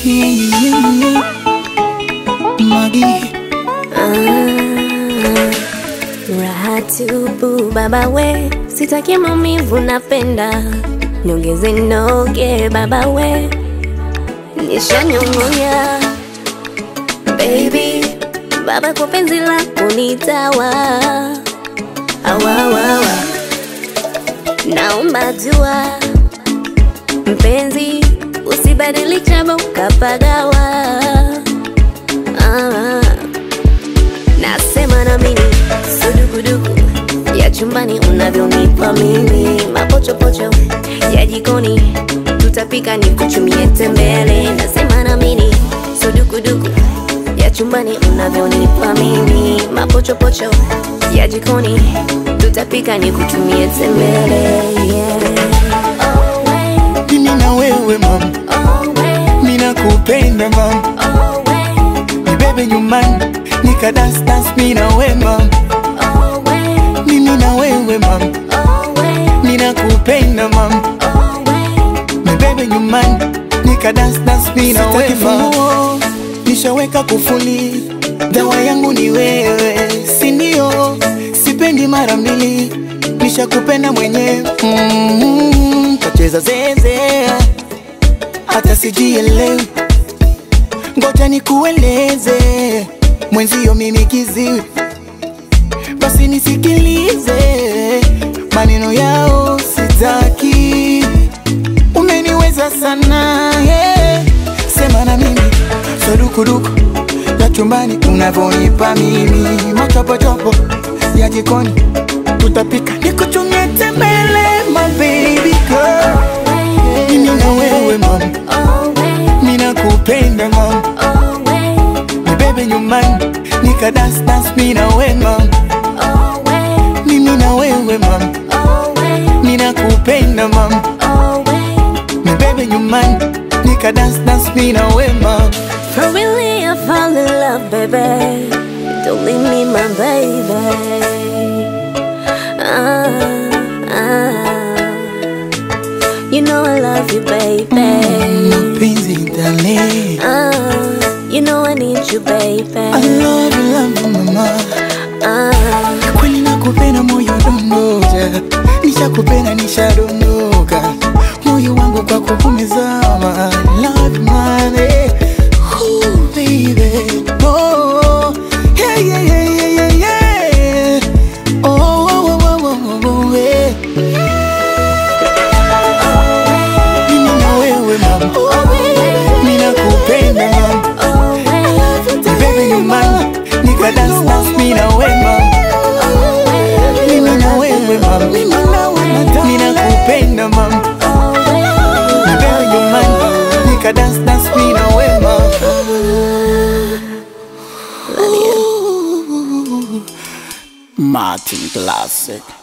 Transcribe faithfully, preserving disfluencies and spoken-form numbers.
Magi ah, raha tupu baba we, sitaki maumivu napenda, nyongeze noge baba we, nishanyongonya baby, baba kwa penzi lako nitawa awawawa, naomba jua mpenzi, usibadili chabo kapagawa. ah, Nasema na mimi sudukuduku ya chumbani unavyonipa mimi, mapochopocho ya jikoni tutapika nikuchumie tembele. Nasema na mimi sudukuduku ya chumbani unavyonipa mimi, mapochopocho ya jikoni tutapika nikuchumie tembele. Yeah. Oh, mimi na wewe mama, oh, mina kupenda mama, oh, nibebe nyumbani nika dance dance mimi na wewe mama, oh, mimi na wewe mama, oh, mina kupenda mama, nibebe nyumbani nika dance dance mimi na wewe mama. Nishaweka kufuli, dawa yangu ni wewe, si ndio? Sipendi mara mbili, nishakupenda mwenyewe. mm-hmm. Tacheza zeze hata sijielewi, ngoja nikueleze mwenzio mimi kiziwi, basi nisikilize maneno yao sitaki, umeniweza sana yeah. Sema na mimi sodukuduku ya chumbani unavyonipa mimi, machopochopo ya jikoni tutapika nikuchumie tembele, my baby girl. Mimi na wewe mama, mina kupenda mama, nibebe nyumbani nika dance dance mimi na wewe mama, mimi na wewe mama, mina kupenda mama, nibebe nyumbani nika dance dance mimi na wewe mama. For really I fall in love, baby, don't leave me my baby. ah, ah. You know I love you, baby. Mapenzi darling, ah, you know I need you, baby. I love you, love you mama. ah, Kweli nakupenda moyo dondoja, nishakupenda nishadondoka, moyo wangu kwako kumezama. Love you money, ooh baby, oh yeah yeah yeah yeah yeah yeah, oh oh oh oh oh oh yeah. Mimi na wewe mama, mimi nakupenda mama, nibebe nyumbani nika dance dance mimi na wewe mama, mimi na wewe mama, mimi nakupenda mama, nibebe nyumbani nika dance dance mimi na wewe mama. Martin Classic.